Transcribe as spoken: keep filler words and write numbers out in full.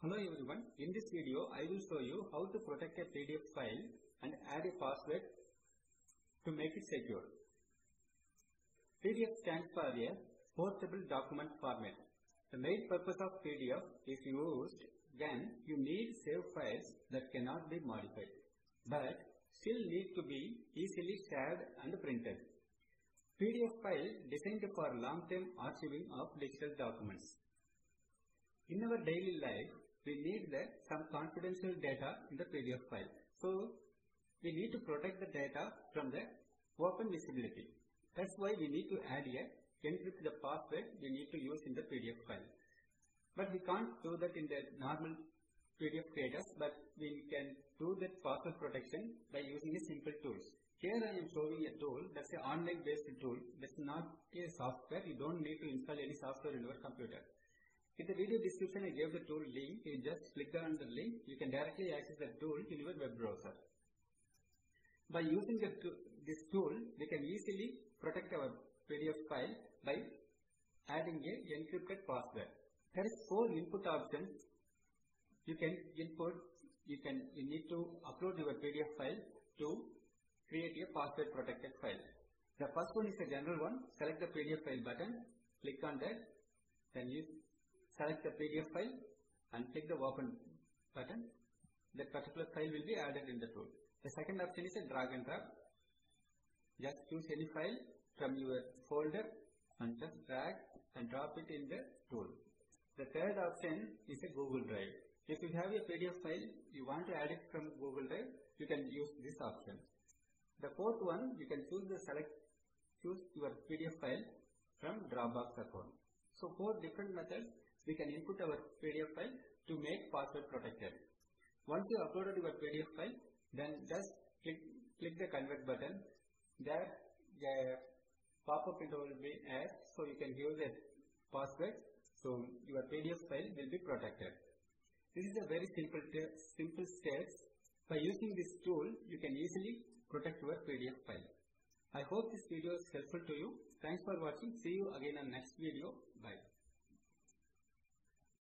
Hello everyone, in this video I will show you how to protect a P D F file and add a password to make it secure. P D F stands for a portable document format. The main purpose of P D F is used when you need save files that cannot be modified but still need to be easily shared and printed. P D F file designed for long-term archiving of digital documents. In our daily life, we need the, some confidential data in the P D F file. So, we need to protect the data from the open visibility. That's why we need to add a encrypt the password we need to use in the P D F file. But we can't do that in the normal P D F creators, but we can do that password protection by using a simple tools. Here I am showing a tool that's an online based tool. That's not a software. You don't need to install any software in your computer. In the video description, I gave the tool link. You just click on the link. You can directly access the tool in your web browser. By using the to this tool, we can easily protect our P D F file by adding a encrypted password. There is four input options. You can input. You can. You need to upload your P D F file to create a password protected file. The first one is a general one. Select the P D F file button. Click on that. Then you select the P D F file and click the open button. That particular file will be added in the tool. The second option is a drag and drop. Just choose any file from your folder and just drag and drop it in the tool. The third option is a Google Drive. If you have a P D F file, you want to add it from Google Drive, you can use this option. The fourth one, you can choose the select, choose your P D F file from Dropbox account. So four different methods we can input our P D F file to make password protected. Once you uploaded your P D F file, then just click, click the convert button. There the pop-up window will be asked, so you can give the password. So your P D F file will be protected. This is a very simple, simple steps. By using this tool, you can easily protect your P D F file. I hope this video is helpful to you. Thanks for watching. See you again on next video. Bye.